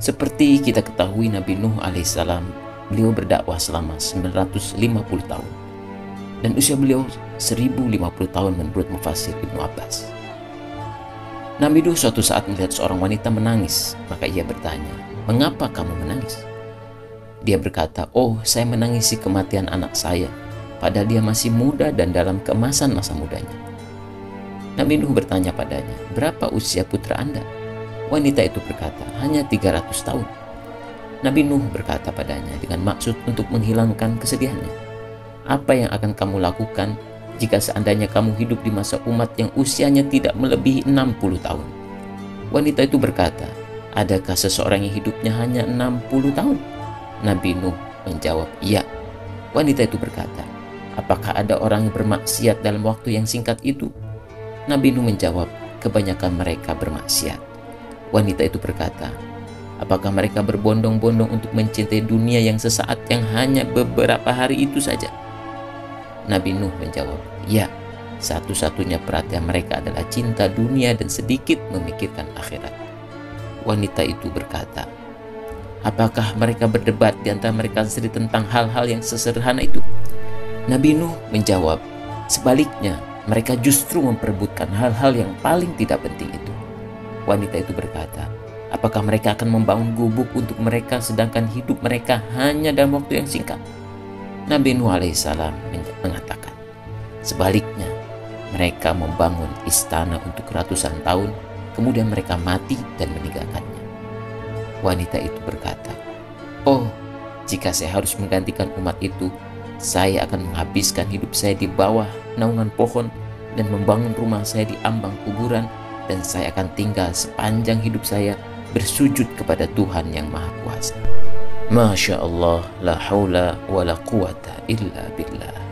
Seperti kita ketahui, Nabi Nuh alaihissalam, beliau berdakwah selama 950 tahun. Dan usia beliau 1050 tahun menurut mufassir Ibnu Abbas. Nabi Nuh suatu saat melihat seorang wanita menangis, maka ia bertanya, "Mengapa kamu menangis?" Dia berkata, "Oh, saya menangisi kematian anak saya, padahal dia masih muda dan dalam keemasan masa mudanya." Nabi Nuh bertanya padanya, "Berapa usia putra Anda?" Wanita itu berkata, "Hanya 300 tahun." Nabi Nuh berkata padanya dengan maksud untuk menghilangkan kesedihannya, "Apa yang akan kamu lakukan jika seandainya kamu hidup di masa umat yang usianya tidak melebihi 60 tahun?" Wanita itu berkata, "Adakah seseorang yang hidupnya hanya 60 tahun?" Nabi Nuh menjawab, "Iya." Wanita itu berkata, "Apakah ada orang yang bermaksiat dalam waktu yang singkat itu?" Nabi Nuh menjawab, "Kebanyakan mereka bermaksiat." Wanita itu berkata, "Apakah mereka berbondong-bondong untuk mencintai dunia yang sesaat, yang hanya beberapa hari itu saja?" Nabi Nuh menjawab, "Ya, satu-satunya perhatian mereka adalah cinta dunia dan sedikit memikirkan akhirat." Wanita itu berkata, "Apakah mereka berdebat di antara mereka sendiri tentang hal-hal yang sesederhana itu?" Nabi Nuh menjawab, "Sebaliknya, mereka justru memperebutkan hal-hal yang paling tidak penting itu." Wanita itu berkata, "Apakah mereka akan membangun gubuk untuk mereka sedangkan hidup mereka hanya dalam waktu yang singkat?" Nabi Nuh alaihissalam mengatakan, "Sebaliknya, mereka membangun istana untuk ratusan tahun, kemudian mereka mati dan meninggalkannya." Wanita itu berkata, "Oh, jika saya harus menggantikan umat itu, saya akan menghabiskan hidup saya di bawah naungan pohon dan membangun rumah saya di ambang kuburan, dan saya akan tinggal sepanjang hidup saya bersujud kepada Tuhan yang Maha Kuasa." Masya Allah, la haula wa la quwata illa billah.